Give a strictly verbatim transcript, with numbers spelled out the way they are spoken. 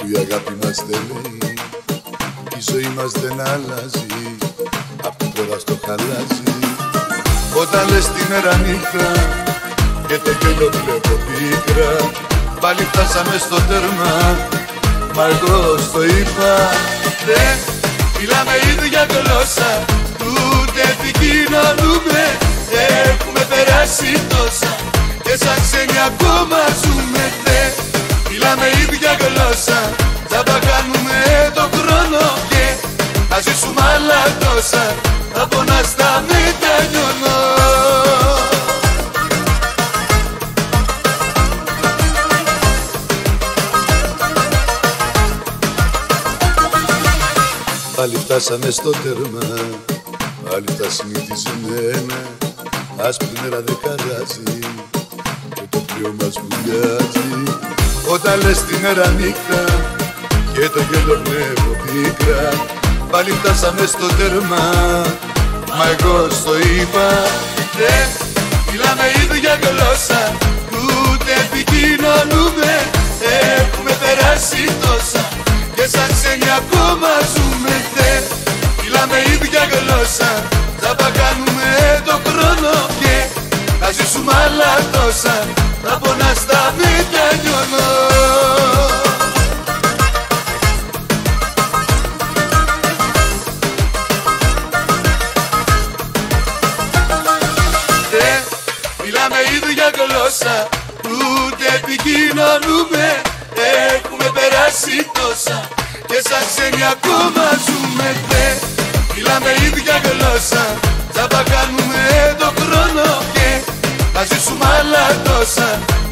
η αγάπη μας δεν λέει, η ζωή μας δεν αλλάζει, απ' τώρα στο χαλάζει. Όταν λες τη μέρα νύχτα και το γέλιο βλέπω πίκρα, πάλι φτάσαμε στο τέρμα, μα εγώ στο είπα. Δεν μιλάμε ίδια γλώσσα, ούτε επικοινωνούμε, έχουμε περάσει τόσα και σαν ξένοι ακόμα ζούμε. Δεν μιλάμε ίδια γλώσσα, θα κάνουμε το χρόνο και να ζήσουμε άλλα τόσα, από να στα μετανιώνω. Πάλι φτάσαμε στο τέρμα, πάλι τα συνηθισμένα, άσπρη μέρα δεν χαράζει και το πλοίο μας βουλιάζει. Όταν λες τη μέρα νύχτα και το γέλιο βλέπω πίκρα, πάλι φτάσαμε στο τέρμα, μα εγώ στο είπα. Δεν μιλάμε ίδια γλώσσα, ούτε επικοινωνούμε, έχουμε περάσει τόσα και σαν ξένοι ακόμα ζούμε. Δεν μιλάμε ίδια γλώσσα, θα κάνουμε το χρόνο και να ζήσουμε άλλα τόσα, από να στα μετανιώνω. Δεν μιλάμε ίδια γλώσσα, ούτε επικοινωνούμε, έχουμε περάσει τόσα και σαν ξένοι ακόμα ζούμε. Δεν μιλάμε ίδια γλώσσα, θα κάνουμε το χρόνο και να ζήσουμε άλλα τόσα,